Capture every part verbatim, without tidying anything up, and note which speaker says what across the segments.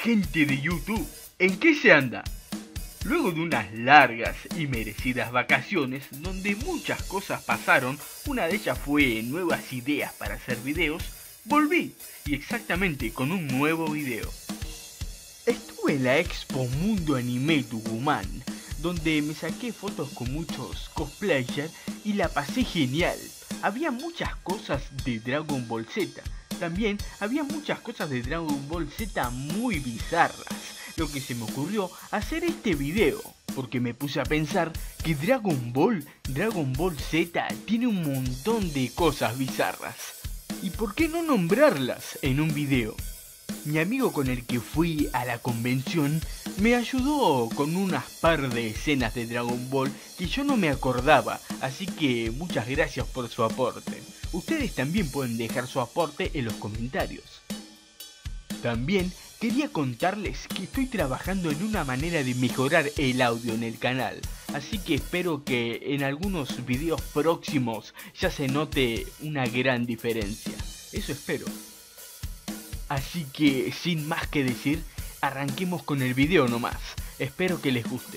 Speaker 1: gente de YouTube, ¿en qué se anda? Luego de unas largas y merecidas vacaciones, donde muchas cosas pasaron, una de ellas fue nuevas ideas para hacer videos, volví, y exactamente con un nuevo video. Estuve en la Expo Mundo Anime Tucumán, donde me saqué fotos con muchos cosplayers y la pasé genial. Había muchas cosas de Dragon Ball Z, también había muchas cosas de Dragon Ball Z muy bizarras. Lo que se me ocurrió hacer este video, porque me puse a pensar que Dragon Ball, Dragon Ball Z tiene un montón de cosas bizarras. ¿Y por qué no nombrarlas en un video? Mi amigo con el que fui a la convención me ayudó con unas par de escenas de Dragon Ball que yo no me acordaba, así que muchas gracias por su aporte. Ustedes también pueden dejar su aporte en los comentarios. También quería contarles que estoy trabajando en una manera de mejorar el audio en el canal, así que espero que en algunos videos próximos ya se note una gran diferencia. Eso espero. Así que sin más que decir, arranquemos con el video nomás. Espero que les guste.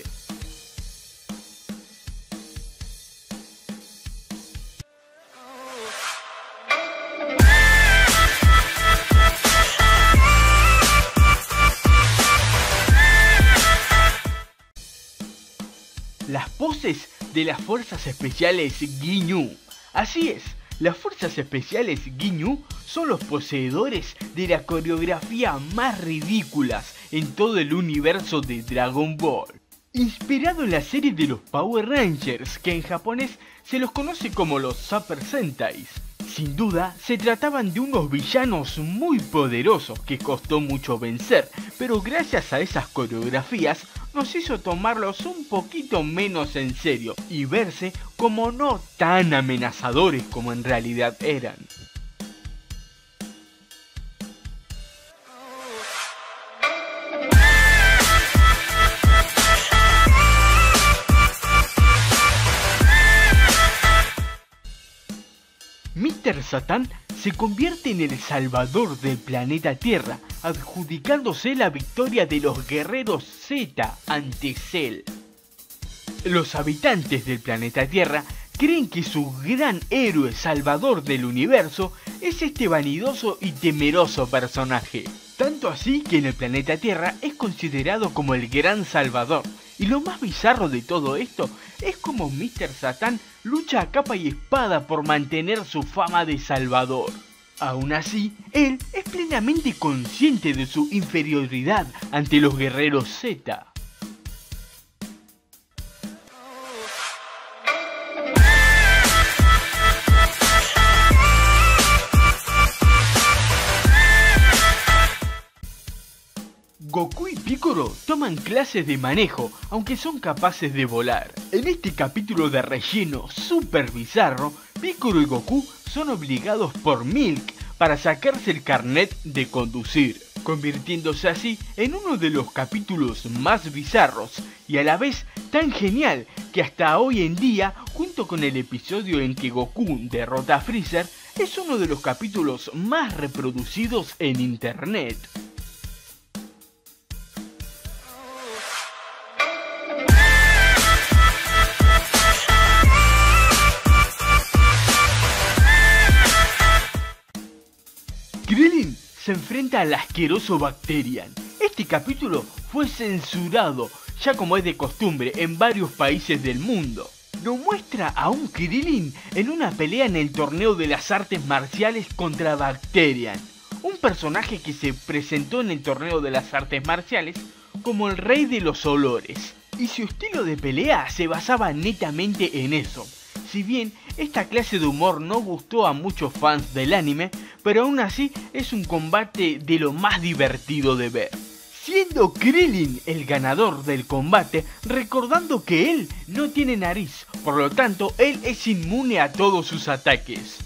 Speaker 1: Las poses de las fuerzas especiales Ginyu. Así es, las fuerzas especiales Ginyu son los poseedores de la coreografía más ridículas en todo el universo de Dragon Ball. Inspirado en la serie de los Power Rangers, que en japonés se los conoce como los Super Sentais. Sin duda, se trataban de unos villanos muy poderosos que costó mucho vencer, pero gracias a esas coreografías nos hizo tomarlos un poquito menos en serio y verse como no tan amenazadores como en realidad eran. míster Satan se convierte en el salvador del planeta Tierra, adjudicándose la victoria de los guerreros Z ante Cell. Los habitantes del planeta Tierra creen que su gran héroe salvador del universo es este vanidoso y temeroso personaje. Tanto así que en el planeta Tierra es considerado como el gran salvador. Y lo más bizarro de todo esto es como míster Satan lucha a capa y espada por mantener su fama de salvador. Aún así, él es plenamente consciente de su inferioridad ante los guerreros Z. Goku y Piccolo toman clases de manejo, aunque son capaces de volar. En este capítulo de relleno super bizarro, Piccolo y Goku son obligados por Milk para sacarse el carnet de conducir, convirtiéndose así en uno de los capítulos más bizarros y a la vez tan genial que hasta hoy en día, junto con el episodio en que Goku derrota a Freezer, es uno de los capítulos más reproducidos en internet. Krillin se enfrenta al asqueroso Bacterian. Este capítulo fue censurado, ya como es de costumbre en varios países del mundo. Nos muestra a un Krillin en una pelea en el torneo de las artes marciales contra Bacterian, un personaje que se presentó en el torneo de las artes marciales como el rey de los olores, y su estilo de pelea se basaba netamente en eso. Si bien esta clase de humor no gustó a muchos fans del anime, pero aún así es un combate de lo más divertido de ver. Siendo Krillin el ganador del combate, recordando que él no tiene nariz, por lo tanto él es inmune a todos sus ataques.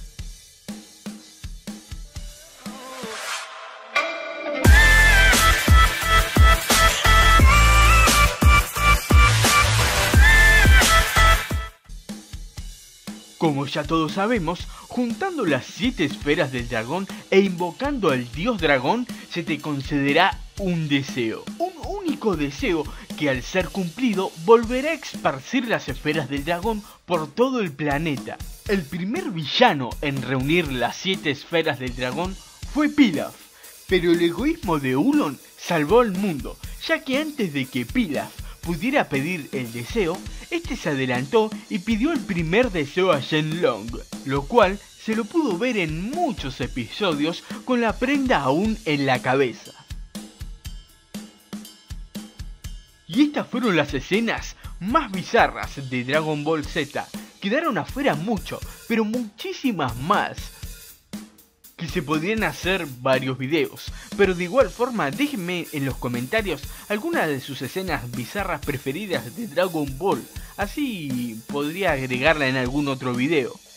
Speaker 1: Como ya todos sabemos, juntando las siete esferas del dragón e invocando al dios dragón, se te concederá un deseo, un único deseo que al ser cumplido volverá a esparcir las esferas del dragón por todo el planeta. El primer villano en reunir las siete esferas del dragón fue Pilaf, pero el egoísmo de Ulon salvó al mundo, ya que antes de que Pilaf pudiera pedir el deseo, este se adelantó y pidió el primer deseo a Shenlong, lo cual se lo pudo ver en muchos episodios con la prenda aún en la cabeza. Y estas fueron las escenas más bizarras de Dragon Ball Z. Quedaron afuera mucho, pero muchísimas más, que se podrían hacer varios videos. Pero de igual forma, déjenme en los comentarios algunas de sus escenas bizarras preferidas de Dragon Ball, así podría agregarla en algún otro video.